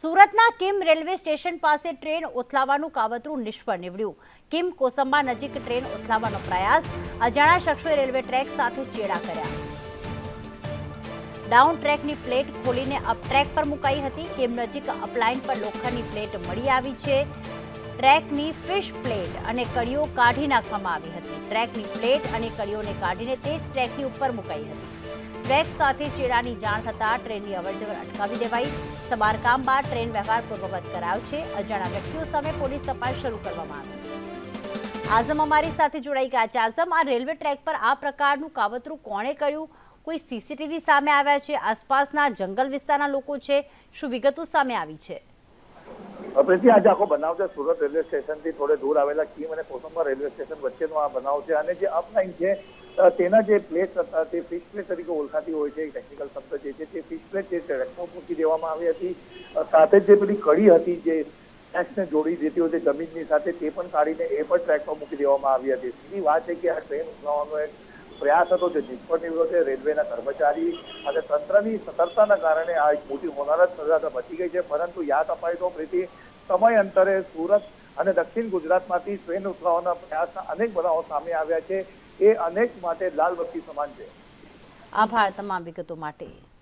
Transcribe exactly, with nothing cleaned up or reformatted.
સુરતના Kim railway station પાસે train ઉથલાવવાનું કાવતરું નિષ્ફળ નીવડ્યું। કિમ કોસંબા નજીક ટ્રેન ઉથલાવવાનો પ્રયાસ, અજાણ્યા શખ્સોએ રેલવે ટ્રેક સાથે ચેડા કર્યા। ડાઉન ટ્રેકની પ્લેટ ખોલીને અપ ટ્રેક પર મુકાઈ હતી। કિમ નજીક અપલાઇન પર લોખંડની પ્લેટ મળી આવી છે। ટ્રેકની ફિશ પ્લેટ અને કડીઓ કાઢી નાખવામાં આવી હતી। ટ્રેકની પ્લેટ અને કડીઓને કાઢીને તે જ ટ્રેકની ઉપર મુકાઈ હતી। ટ્રેક સાથે ચેડાની જાણ થતાં ટ્રેનની અવરજવર અટકાવી દેવાઈ। સમારકામ બાદ ટ્રેન વ્યવહાર પૂર્વવત કરાયો છે। અજાણ્યા વ્યક્તિઓ સામે પોલીસ તપાસ શરૂ કરવામાં આવી। આઝમ અમારી સાથે જોડાઈ ગયા છે। આઝમ, આ રેલવે ટ્રેક પર આ પ્રકારનું કાવતરું કોણે કર્યું? કોઈ સીસીટીવી સામે આવ્યા છે? આસપાસના જંગલ વિસ્તારના લોકો છે, શું વિગતો સામે આવી છે? પ્રીતિ, આજે આખો બનાવ છે સુરત રેલવે સ્ટેશનથી થોડે દૂર આવેલા કિમ અને કોસંબા રેલવે સ્ટેશન વચ્ચેનો આ બનાવ છે। અને જે અપલાઇન છે તેના જે પ્લેટ હતા તે ફિશ પ્લેટ તરીકે ઓળખાતી હોય છે, ટેકનિકલ શબ્દ જે છે તે ફિશ પ્લેટ જે ટ્રેકમાં મૂકી દેવામાં આવી હતી। સાથે જે પેલી કડી હતી જે ટ્રેક્સને જોડી દેતી હોય છે જમીનની સાથે, તે પણ કાઢીને એ પણ ટ્રેકમાં મૂકી દેવામાં આવી હતી। સીધી વાત છે કે આ ટ્રેન ઉઠાવવાનો એક પ્રયાસ હતો જે નિષ્ફળ નીવડ્યો છે। રેલવેના કર્મચારી અને તંત્રની સતર્કતાના કારણે આ એક મોટી હોનારત સર્જાતા બચી ગઈ છે। પરંતુ યાદ અપાય તો પ્રીતિ, સમય અંતરે સુરત અને દક્ષિણ ગુજરાતમાંથી ટ્રેન ઉઠાવવાના પ્રયાસના અનેક બનાવો સામે આવ્યા છે। એ અનેક માટે લાલ બત્તી સમાન છે। આભાર તમામ વિગતો માટે।